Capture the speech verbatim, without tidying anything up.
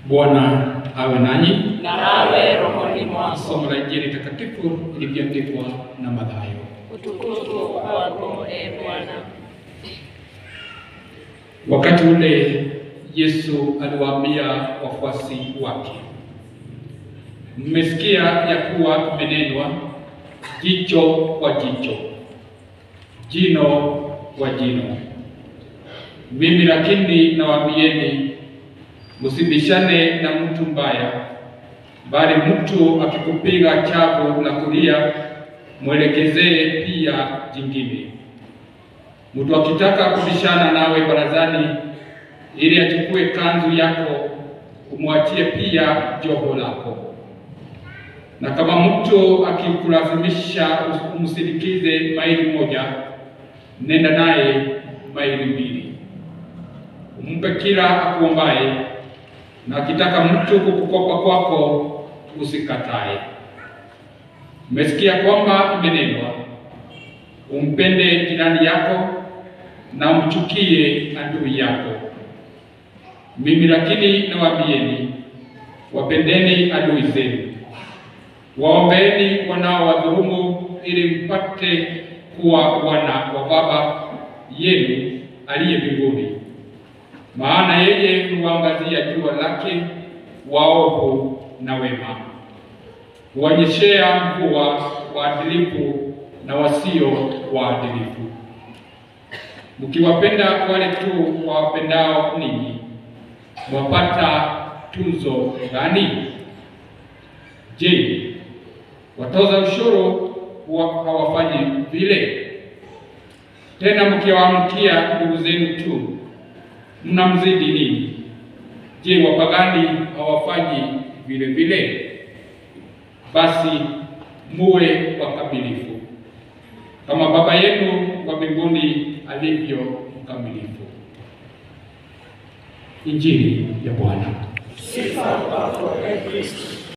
Bwana awe nanyi na awe rohoni mwako. Somo la Injili takatifu lilivyoandikwa na Mathayo. Utukufu kwako e Bwana. Wakati ule Yesu aliwaambia wafuasi wake, mmesikia ya kuwa imenenwa, jicho kwa jicho, jino kwa jino. Mimi lakini nawaambieni, msibishane na mtu mbaya, bali mtu akikupiga chavu la kulia, mwelekezee pia jingine. Mtu akitaka kubishana nawe barazani, ili achukue kanzu yako, umwachie pia joho lako. Na kama mtu akikulazimisha umsindikize maili moja, nenda naye maili mbili. Umpe kila akuombaye, na akitaka mtu kukukopa kwako, usikatae. Umesikia kwamba imenenwa, umpende jirani yako na umchukie adui yako. Mimi lakini nawaambieni, wapendeni adui zenu, waombeeni wanaowadhulumu, ili mpate kuwa wana wa Baba yenu aliye mbinguni. Maana yeye huangazia jua lake waovu na wema, huonyeshea mvua waadilifu na wasio waadilifu. Mkiwapenda wale tu wawapendao ninyi, mwapata tuzo gani? Je, watoza ushuru hawafanyi vile? Tena mkiwaamkia ndugu zenu tu, mnamzidi nini? Je, wapagani hawafanyi vile vile? Basi muwe wakamilifu kama Baba yenu wa mbinguni alivyo mkamilifu. Injili ya Bwana. Sifa kwako e Kristo.